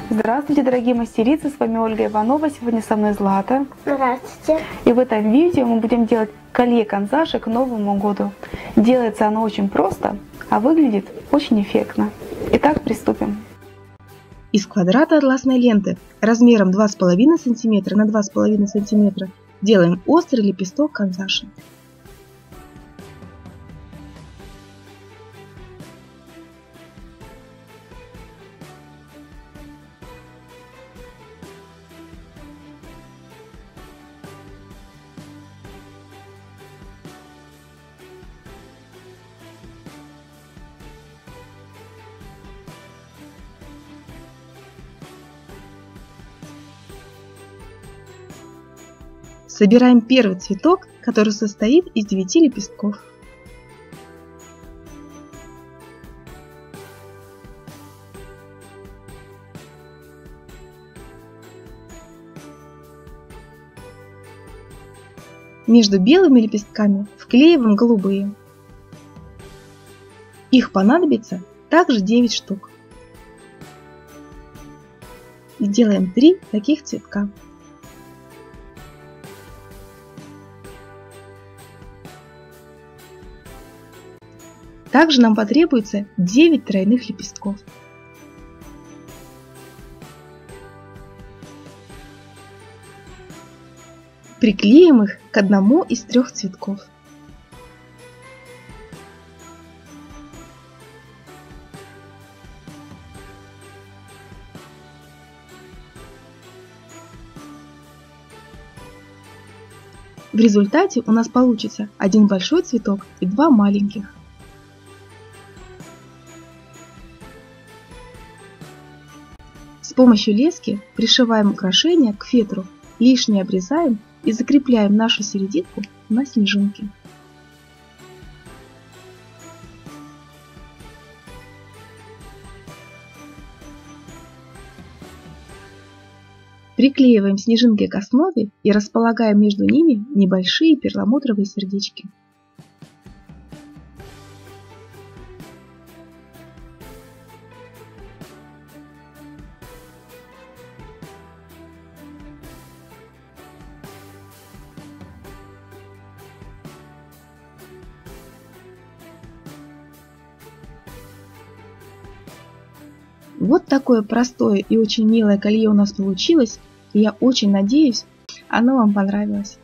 Здравствуйте, дорогие мастерицы, с вами Ольга Иванова, сегодня со мной Злата. Здравствуйте. И в этом видео мы будем делать колье канзаши к Новому году. Делается оно очень просто, а выглядит очень эффектно. Итак, приступим. Из квадрата атласной ленты размером 2,5 см на 2,5 см делаем острый лепесток канзаши. Собираем первый цветок, который состоит из 9 лепестков. Между белыми лепестками вклеиваем голубые. Их понадобится также 9 штук. И делаем 3 таких цветка. Также нам потребуется 9 тройных лепестков. Приклеим их к одному из 3 цветков. В результате у нас получится один большой цветок и 2 маленьких. С помощью лески пришиваем украшение к фетру, лишнее обрезаем и закрепляем нашу серединку на снежинке. Приклеиваем снежинки к основе и располагаем между ними небольшие перламутровые сердечки. Вот такое простое и очень милое колье у нас получилось, и я очень надеюсь, оно вам понравилось.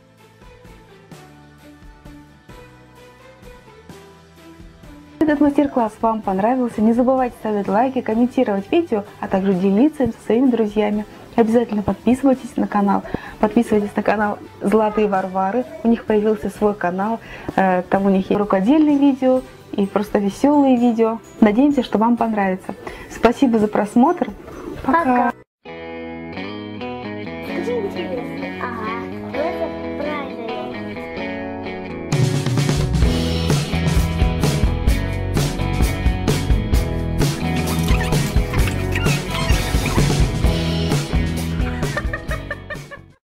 Этот мастер-класс вам понравился. Не забывайте ставить лайки, комментировать видео, а также делиться им со своими друзьями. Обязательно подписывайтесь на канал. Подписывайтесь на канал Златы и Варвары. У них появился свой канал. Там у них есть рукодельные видео и просто веселые видео. Надеемся, что вам понравится. Спасибо за просмотр. Пока. Очень интересно. Ага.